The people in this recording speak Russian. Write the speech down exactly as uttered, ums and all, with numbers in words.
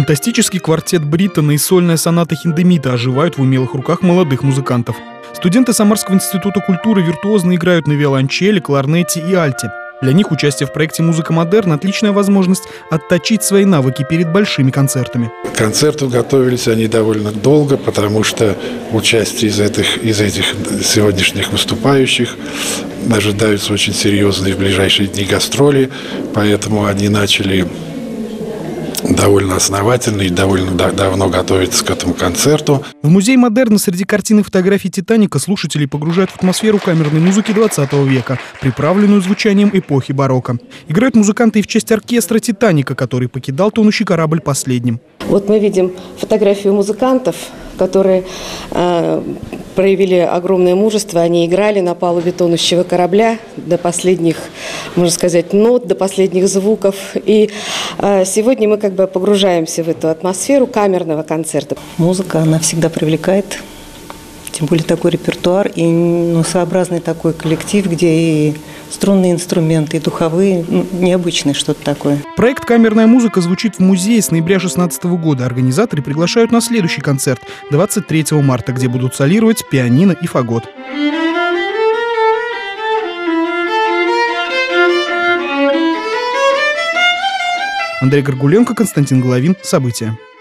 Фантастический квартет Бриттона и сольная соната Хиндемита оживают в умелых руках молодых музыкантов. Студенты Самарского института культуры виртуозно играют на виолончели, кларнете и альте. Для них участие в проекте «Музыка модерн» – отличная возможность отточить свои навыки перед большими концертами. К концерту готовились они довольно долго, потому что участие из этих, из этих сегодняшних выступающих ожидаются очень серьезные в ближайшие дни гастроли, поэтому они начали довольно основательно и довольно давно готовиться к этому концерту. В музей модерна среди картин и фотографий «Титаника» слушателей погружают в атмосферу камерной музыки двадцатого века, приправленную звучанием эпохи барокко. Играют музыканты и в честь оркестра «Титаника», который покидал тонущий корабль последним. Вот мы видим фотографию музыкантов, которые э, проявили огромное мужество. Они играли на палубе тонущего корабля до последних, можно сказать, нот, до последних звуков. И э, сегодня мы как бы погружаемся в эту атмосферу камерного концерта. Музыка, она всегда привлекает, тем более такой репертуар и ну, своеобразный такой коллектив, где и струнные инструменты, и духовые, ну, необычное что-то такое. Проект «Камерная музыка» звучит в музее с ноября две тысячи шестнадцатого года. Организаторы приглашают на следующий концерт двадцать третьего марта, где будут солировать пианино и фагот. Андрей Горгуленко, Константин Головин. События.